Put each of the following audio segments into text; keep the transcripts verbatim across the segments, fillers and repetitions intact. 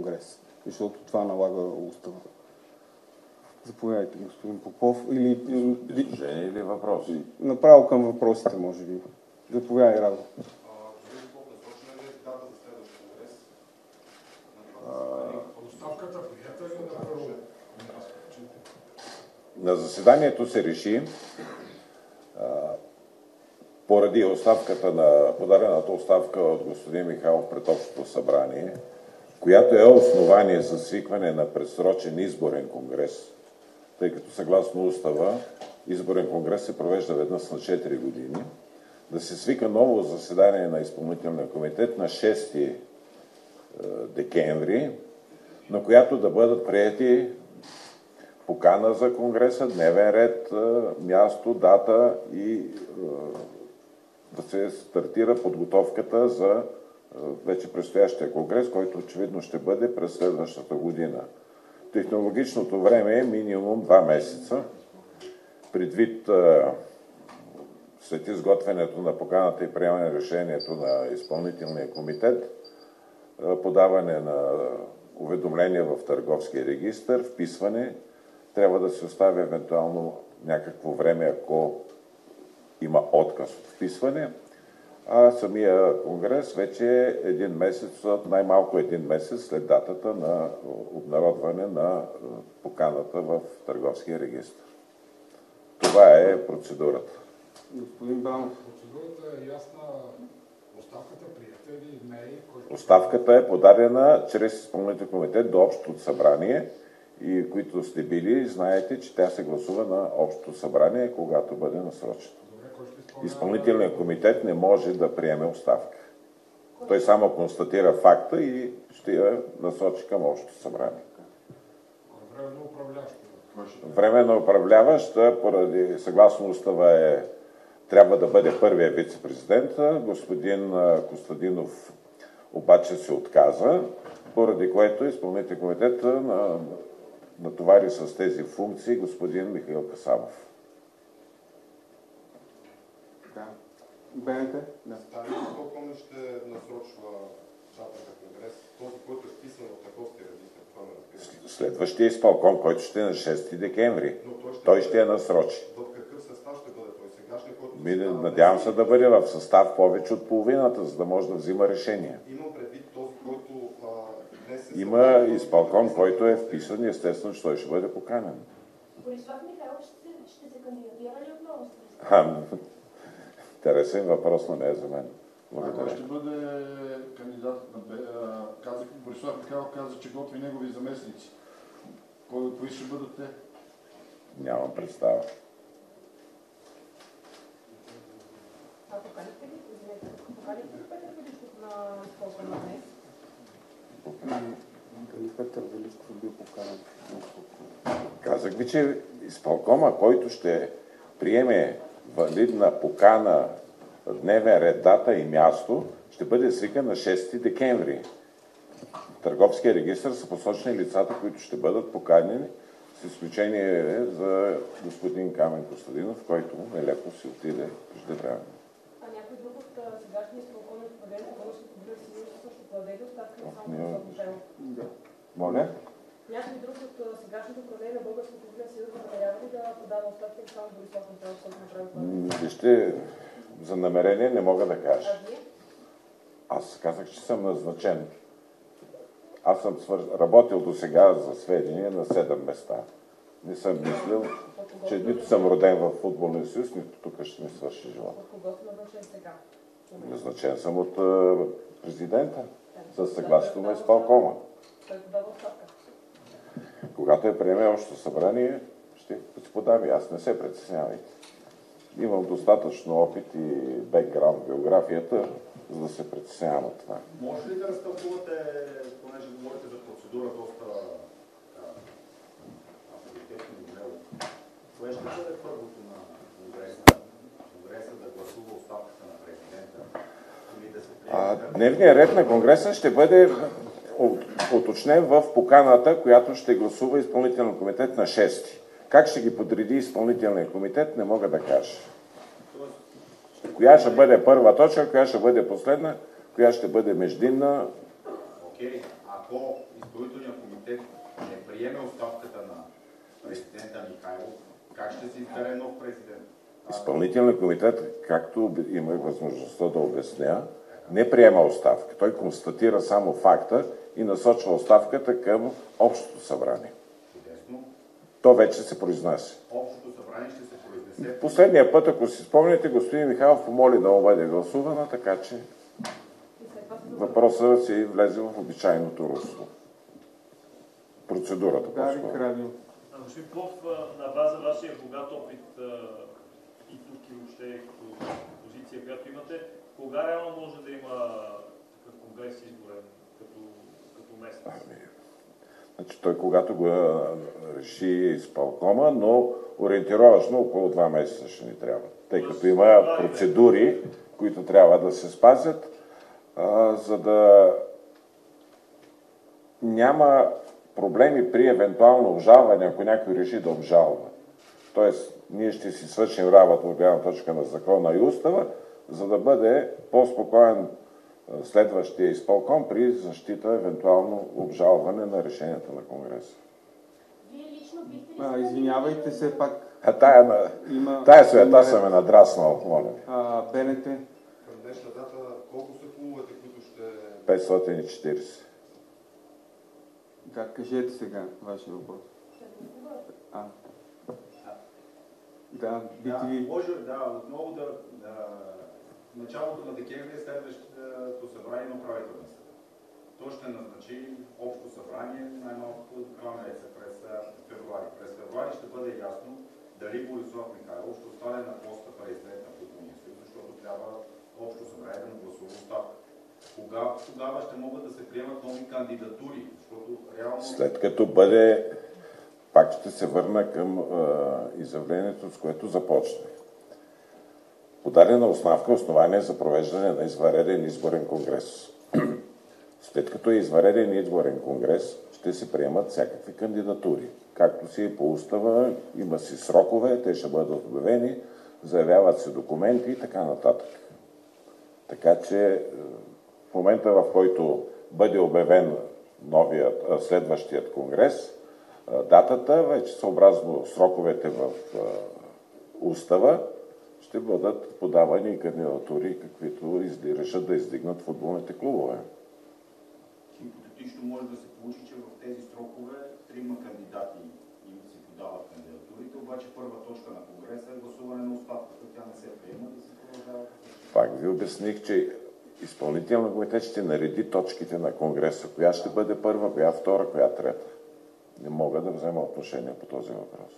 конгрес, защото това налага устава. Заповядайте, господин Попов. Или... Изложение или въпроси? Направо към въпросите, може би. Заповядай, Радо. На заседанието се реши, а, поради оставката на, подарената оставка от господин Михайлов пред Общото събрание, която е основание за свикване на предсрочен изборен конгрес, тъй като съгласно устава изборен конгрес се провежда веднъж на четири години, да се свика ново заседание на изпълнителния комитет на шести декември, на която да бъдат приети покана за конгреса, дневен ред, място, дата и да се стартира подготовката за вече предстоящия конгрес, който очевидно ще бъде през следващата година. Технологичното време е минимум два месеца. Предвид след изготвянето на поканата и приемане решението на изпълнителния комитет, подаване на уведомления в търговския регистър, вписване, трябва да се остави евентуално някакво време, ако има отказ от вписване, а самия конгрес вече е един месец, най-малко един месец след датата на обнародване на поканата в търговския регистър. Това е процедурата. Господин Банов. Процедурата е ясна. Оставката приета или не е? Който... Оставката е подадена чрез изпълнителен комитет до Общото събрание и които сте били, знаете, че тя се гласува на Общото събрание, когато бъде насрочена. Изпълнителният комитет не може да приеме оставка. Той само констатира факта и ще я насочи към Общото събрание. Временно управляващ. Временно управляващ, поради съгласно устава е, трябва да бъде първия вице-президент. Господин Костадинов обаче се отказа, поради което изпълнителният комитет на, натовари с тези функции господин Михаил Касабов. Бенете? Да. Стали колко ще насрочва датата конгрес? Този, който е вписан в търговския регистър, това ме разбира. Следващия изпълком, който ще е на шести декември. Но той ще, той ще я насрочи. В какъв състав ще бъде той? Сегашния, който... Ми, надявам се да бъде в състав повече от половината, за да може да взима решения. Имам предвид този, който а, днес е... Има изпълком, който е вписан и естествено, че той ще бъде поканен. Борислав Михайлов ще, ще се кандидатира ли отново? Интересен въпрос, но не е за мен. А кой ще бъде кандидатът на Б? Казах, Борислав Михайлов каза, че готви негови заместници. Кой, кои ще бъдат те? Нямам представа. А поканихте ли? Поканихте ли Петър Величков на използване на днес? Дали Петър Величков е бил поканен? Казах ви, че изпълкома, който ще приеме валидна покана, дневен ред, дата и място, ще бъде свикан на шести декември. В търговския регистър са посочени лицата, които ще бъдат поканени, с изключение за господин Камен Костадинов, който нелепо си отиде преждевременно. А някой друг от сегашния изпълкомен управление на Българското публичен съюз също подаде оставка на само Борислав Михайлов? Да. Моля? Някой друг от сегашното управление на Българското публичен съюз намерява ли да подава оставка или само Борислав Михайлов също направи това? Вижте, за намерение не мога да кажа. А вие? Аз казах, че съм назначен. Аз съм свър... работил до сега за сведение на седем места. Не съм мислил, че нито съм роден в футболния съюз, нито тук ще ми свърши живот. От кого сте назначен сега? Назначен съм от uh, президента, със съгласието на изпълкома. Той подава оставка. Когато я приеме Общото събрание, ще си подам и аз, не се притеснявайте. Имам достатъчно опит и бекграунд в биографията, за да се притеснявам от това. Може ли да разтълкувате, понеже говорите за процедура доста авторитетно и дело, кое ще бъде първото на Конгреса? Конгреса да гласува оставката на президента или да се приеме? Дневният ред на Конгреса ще бъде уточнен в поканата, която ще гласува изпълнителен комитет на шести. Как ще ги подреди изпълнителния комитет, не мога да кажа. Коя ще бъде първа точка, коя ще бъде последна, коя ще бъде междинна. Окей, ако комитет не приеме оставката на президента Михайлов, как ще се избере нов президент? Изпълнителният комитет, както имах възможността да обясня, не приема оставка. Той констатира само факта и насочва оставката към Общото събрание. Чудесно. То вече се произнася. Общото събрание ще се произнесе. Последния път, ако си спомняте, господин Михайлов помоли да бъде гласувана, така че въпросът си влезе в обичайното русло. Процедурата Гари по-скоро. Крадин. Господин Попов, на база вашия богат опит и тук и въобще като позиция, която имате, кога реално може да има такъв конгрес изборен като, като месец? Ами, значи той когато го реши изпълкома, но ориентировъчно около два месеца ще ни трябва. Тъй като има процедури, които трябва да се спазят, а, за да няма проблеми при евентуално обжалване, ако някой реши да обжалва. Тоест, ние ще си свършим работа от гледна точка на закона и устава, за да бъде по-спокоен следващия изпълком при защита, евентуално обжалване на решенията на Конгреса. Вие лично бихте ли А, искали- извинявайте се пак. А тая, на... Има... тая света съм е надраснал, моля ви. А, БНТ. Към днешна дата колко са клубовете, които ще... петстотин и четиридесет. Как кажете сега вашия въпрос? А. Да, би Да, ти... може да, отново да, да в началото на декември е следващото събрание на управителния съвет. То ще назначи общо събрание най-малкото до края на месеца през февруари. През февруари ще бъде ясно дали Борислав Михайлов ще остане на поста президент на футболния съюз, защото трябва общо събрание да му гласува оставка. Кога тогава ще могат да се приемат нови кандидатури, защото реално... След като бъде, пак ще се върна към а, изявлението, с което започнах. Подадена оставка основание за провеждане на извънреден изборен конгрес. След като е извънреден изборен конгрес, ще се приемат всякакви кандидатури. Както си е по устава, има си срокове, те ще бъдат обявени, заявяват се документи и така нататък. Така че в момента, в който бъде обявен новият, следващият конгрес, датата, вече съобразно сроковете в устава, ще бъдат подавани кандидатури, каквито решат да издигнат футболните клубове. Хипотетично може да се получи, че в тези срокове трима кандидати им си подават кандидатурите, обаче първа точка на конгреса е гласуване на оставката, тя не се приема да се продължава. Пак ви обясних, че изпълнителна комитет ще нареди точките на конгреса. Коя ще бъде първа, коя втора, коя трета. Не мога да взема отношение по този въпрос.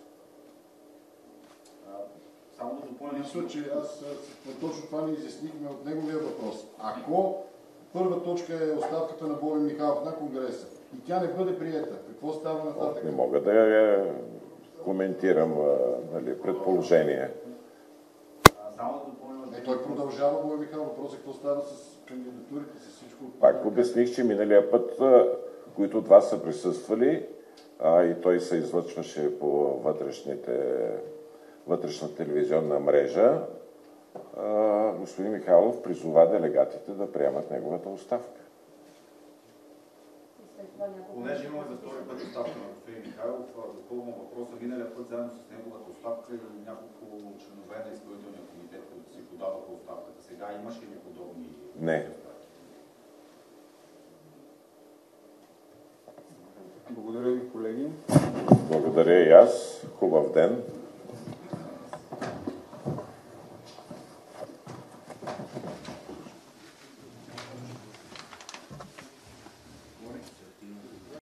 Само да допълня. Мисля, че аз точно това не изяснихме от неговия въпрос. Ако първа точка е оставката на Боби Михайлов на Конгреса и тя не бъде приета, какво става нататък? Не мога да я коментирам нали, предположение. Само да допълня. Е, той продължава, Боби Михайлов. Въпросът е какво става с кандидатурите, с всичко. Пак обясних, че миналия път, които от вас са присъствали, а и той се излъчваше по вътрешните, вътрешна телевизионна мрежа, а, господин Михайлов призова делегатите да приемат неговата оставка. Понеже имаме за втори път оставка на господин Михайлов, допълвам въпроса. Миналия път заедно с неговата оставка и няколко членове на изпълнителния комитет, които си подаваха оставката. Сега имаш ли подобни? Не. Благодаря ви, колеги. Благодаря и аз. Хубав ден.